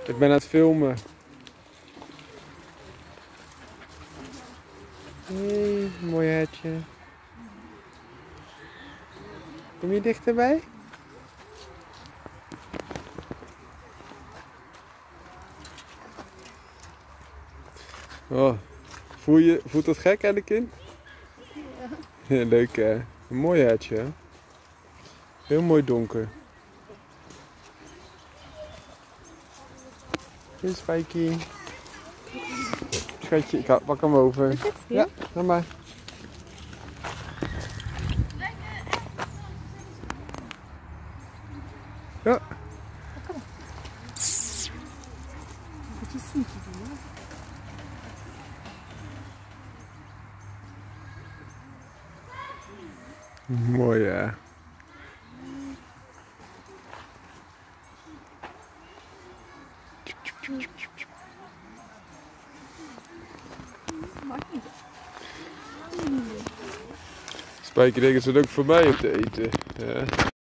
Ik ben aan het filmen. Hé, mooi hertje. Kom je dichterbij? Oh, voelt dat gek, Anakin? Ja. Leuk hè? Een mooi hertje hè? Heel mooi donker. Hier is Spijkie. Schatje, ik pak hem over. Ja, ga maar. Ja. Mooi hè. Spijker, denk het ook voor mij om te eten. Ja.